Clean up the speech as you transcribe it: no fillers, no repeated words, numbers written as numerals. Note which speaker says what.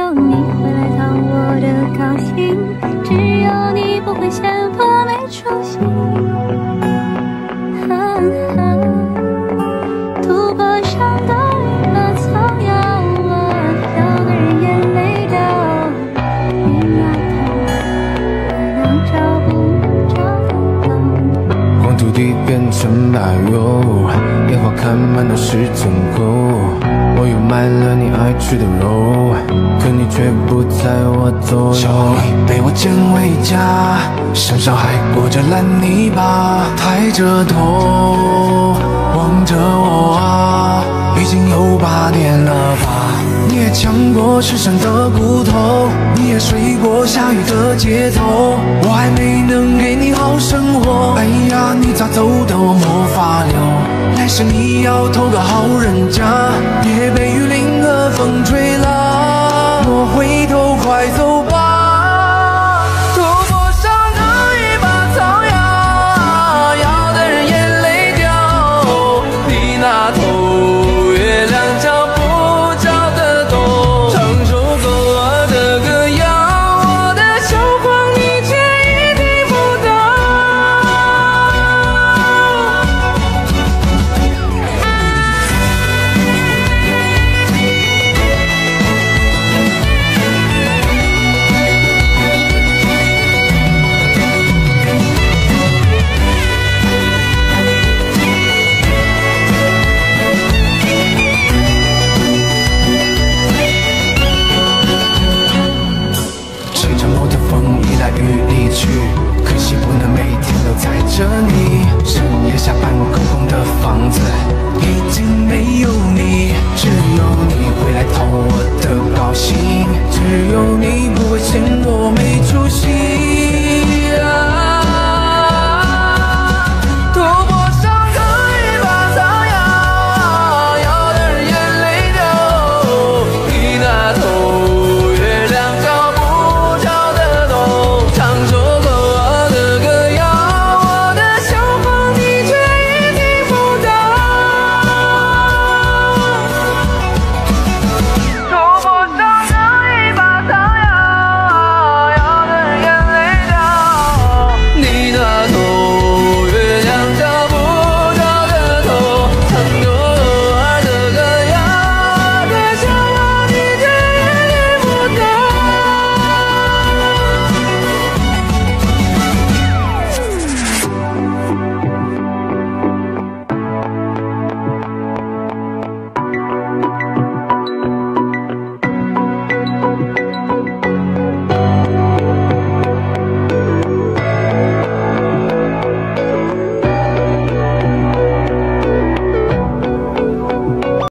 Speaker 1: 有你会来讨我的高兴，只有你不会嫌我没出息。突破伤的了，曾要我掉个人眼泪掉，你丫头，我能找不着到。
Speaker 2: 光秃地变成白肉，烟花看满都是层口。我又买了你爱吃的肉，可你却不在我左右。小你被我捡回家，身上还裹着烂泥巴，抬着头望着我啊，已经有8年了吧。你也抢过石山的骨头，你也睡过下雨的街头，我还没能给你好生活。哎呀，你咋走的我没法留，来生你要投个好人家，别被雨淋和风吹了。莫回头，快走。